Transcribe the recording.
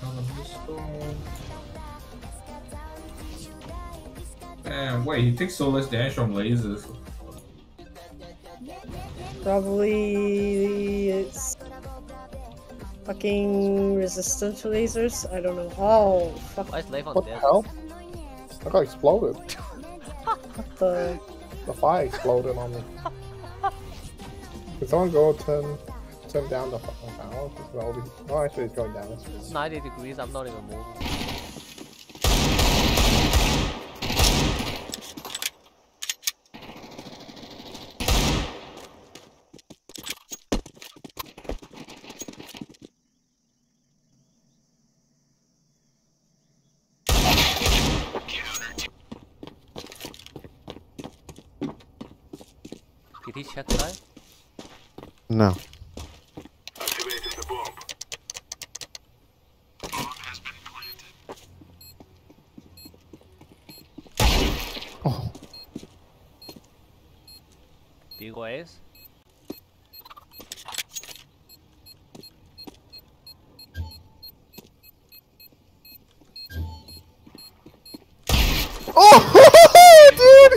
Man, wait, he takes so less damage from lasers. Probably it's fucking resistant to lasers. I don't know. Oh fuck! Why is Leif on What the dead? hell? I got exploded. What the? The fire exploded on me. Can someone go turn down the fucking power? Oh, actually, it's going down. It's 90 degrees, I'm not even moving. Did he check live? No. Activating the bomb. Bomb has been planted. Oh. Do you go Ace? Oh,